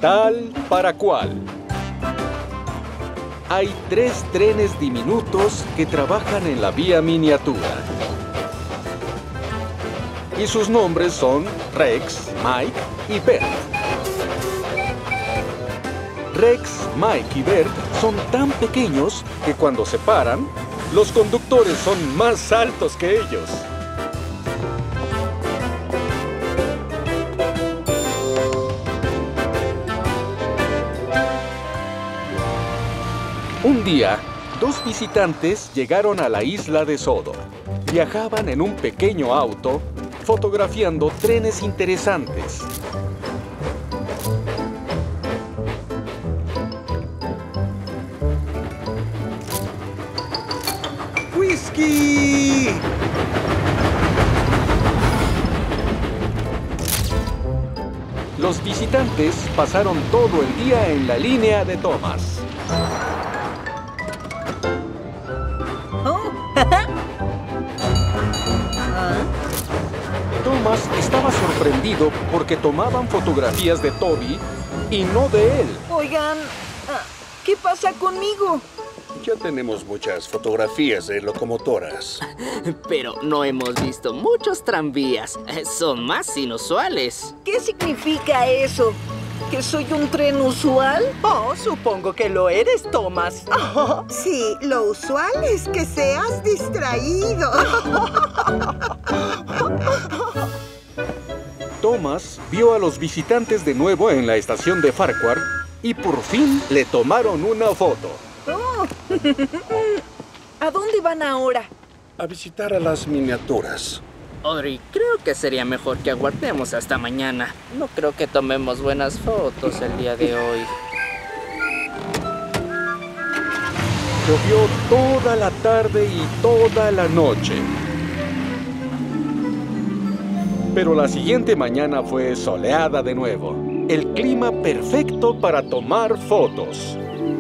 Tal para cual. Hay 3 trenes diminutos que trabajan en la vía miniatura. Y sus nombres son Rex, Mike y Bert. Rex, Mike y Bert son tan pequeños que cuando se paran, los conductores son más altos que ellos. Un día, 2 visitantes llegaron a la isla de Sodor. Viajaban en un pequeño auto, fotografiando trenes interesantes. ¡Whisky! Los visitantes pasaron todo el día en la línea de Thomas. Thomas estaba sorprendido porque tomaban fotografías de Toby y no de él. Oigan, ¿qué pasa conmigo? Ya tenemos muchas fotografías de locomotoras. Pero no hemos visto muchos tranvías. Son más inusuales. ¿Qué significa eso? ¿Que soy un tren usual? Oh, supongo que lo eres, Thomas. Sí, lo usual es que seas distraído. Thomas vio a los visitantes de nuevo en la estación de Farquhar y por fin le tomaron una foto. Oh. ¿A dónde van ahora? A visitar a las miniaturas. Audrey, creo que sería mejor que aguardemos hasta mañana. No creo que tomemos buenas fotos el día de hoy. Llovió toda la tarde y toda la noche. Pero la siguiente mañana fue soleada de nuevo. El clima perfecto para tomar fotos.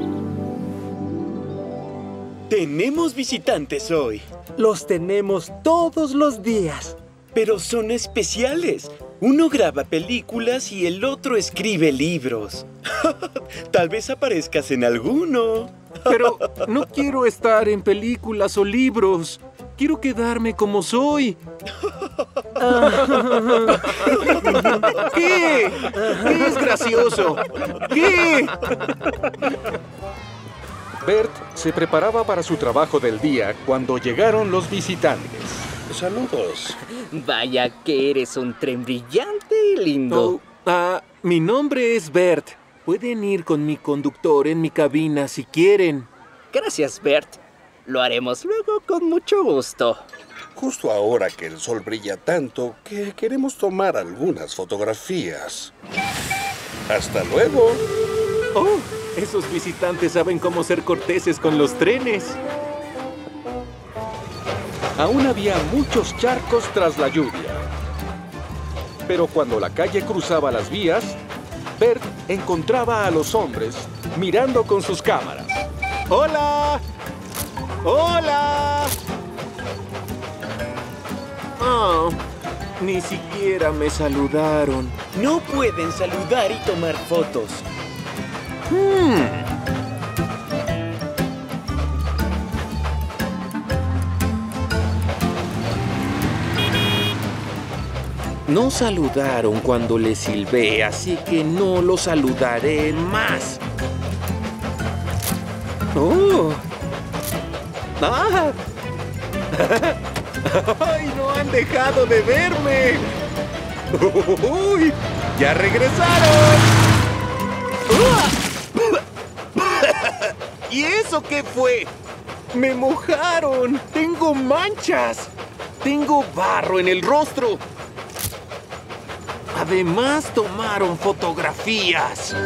Tenemos visitantes hoy. Los tenemos todos los días. Pero son especiales. Uno graba películas y el otro escribe libros. Tal vez aparezcas en alguno. Pero no quiero estar en películas o libros. Quiero quedarme como soy. ¿Qué? ¿Qué es gracioso? ¿Qué? Bert se preparaba para su trabajo del día cuando llegaron los visitantes. Saludos. Vaya que eres un tren brillante y lindo. Mi nombre es Bert. Pueden ir con mi conductor en mi cabina si quieren. Gracias, Bert. Lo haremos luego con mucho gusto. Justo ahora que el sol brilla tanto que queremos tomar algunas fotografías. ¡Hasta luego! Oh, esos visitantes saben cómo ser corteses con los trenes. Aún había muchos charcos tras la lluvia. Pero cuando la calle cruzaba las vías, Bert encontraba a los hombres mirando con sus cámaras. ¡Hola! ¡Hola! Oh, ni siquiera me saludaron. No pueden saludar y tomar fotos. No saludaron cuando les silbé, así que no los saludaré más. ¡Oh! ¡Ah! ¡Ay, no han dejado de verme! ¡Uy! ¡Ya regresaron! ¿Y eso qué fue? ¡Me mojaron! ¡Tengo manchas! ¡Tengo barro en el rostro! Además, tomaron fotografías.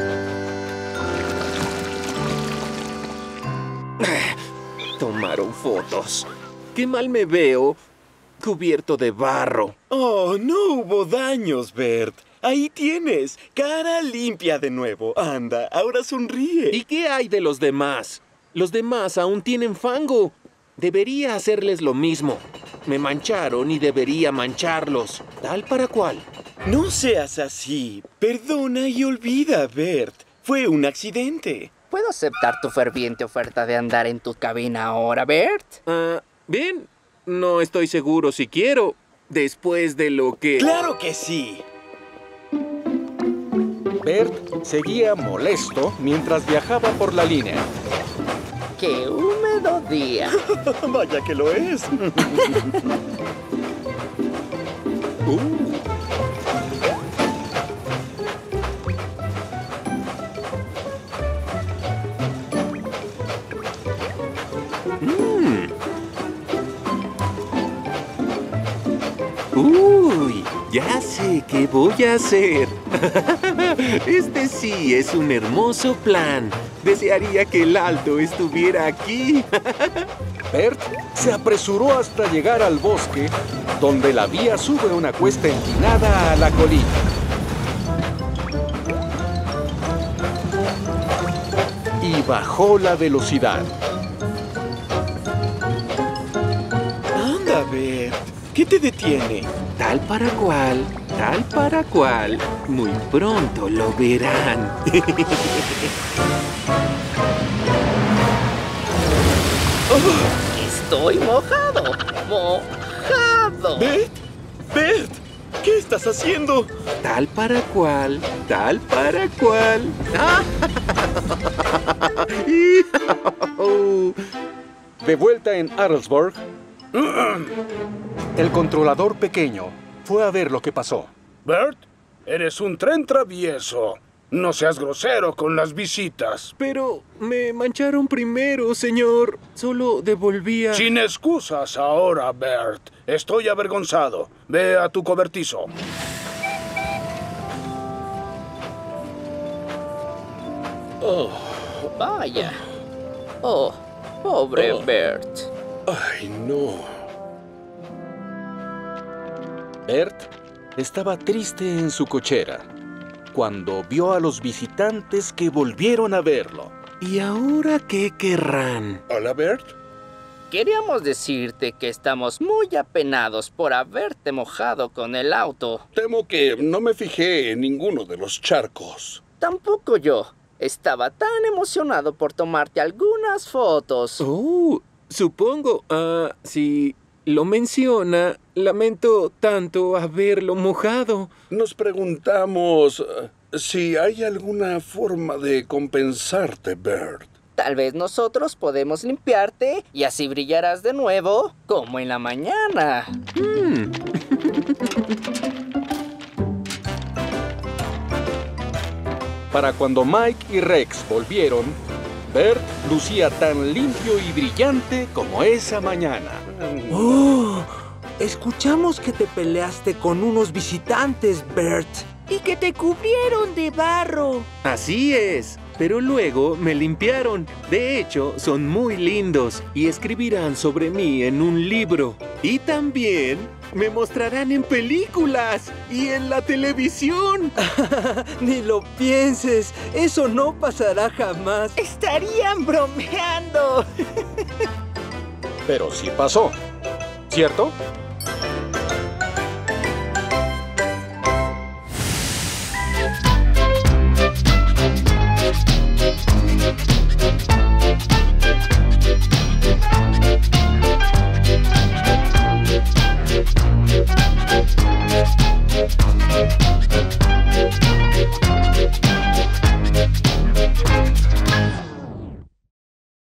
Tomaron fotos. Qué mal me veo, cubierto de barro. Oh, no hubo daños, Bert. Ahí tienes, cara limpia de nuevo. Anda, ahora sonríe. ¿Y qué hay de los demás? Los demás aún tienen fango. Debería hacerles lo mismo. Me mancharon y debería mancharlos. Tal para cual. No seas así. Perdona y olvida, Bert. Fue un accidente. ¿Puedo aceptar tu ferviente oferta de andar en tu cabina ahora, Bert? Bien, no estoy seguro si quiero, después de lo que... ¡Claro que sí! Bert seguía molesto mientras viajaba por la línea. ¡Qué húmedo día! Vaya que lo es. Uy, ya sé qué voy a hacer. Este sí es un hermoso plan. Desearía que el Alto estuviera aquí. Bert se apresuró hasta llegar al bosque, donde la vía sube una cuesta empinada a la colina. Y bajó la velocidad. Anda, Bert. ¿Qué te detiene? Tal para cual, tal para cual. Muy pronto lo verán. ¡Estoy mojado! ¡Mojado! ¿Bert? ¡Bert! ¿Qué estás haciendo? Tal para cual, tal para cual. De vuelta en Adelsburg, el controlador pequeño fue a ver lo que pasó. Bert, eres un tren travieso. No seas grosero con las visitas. Pero me mancharon primero, señor. Solo devolvía... Sin excusas ahora, Bert. Estoy avergonzado. Ve a tu cobertizo. Vaya. Oh, pobre Bert. Ay, no. Bert estaba triste en su cochera cuando vio a los visitantes que volvieron a verlo. ¿Y ahora qué querrán? Hola, Bert. Queríamos decirte que estamos muy apenados por haberte mojado con el auto. Temo que no me fijé en ninguno de los charcos. Tampoco yo. Estaba tan emocionado por tomarte algunas fotos. Oh, supongo. Si lo menciona, lamento tanto haberlo mojado. Nos preguntamos si hay alguna forma de compensarte, Bert. Tal vez nosotros podemos limpiarte y así brillarás de nuevo, como en la mañana. Para cuando Mike y Rex volvieron, Bert lucía tan limpio y brillante como esa mañana. ¡Oh! Escuchamos que te peleaste con unos visitantes, Bert. Y que te cubrieron de barro. Así es, pero luego me limpiaron. De hecho, son muy lindos y escribirán sobre mí en un libro. Y también me mostrarán en películas y en la televisión. Ni lo pienses, eso no pasará jamás. Estarían bromeando. Pero sí pasó, ¿cierto?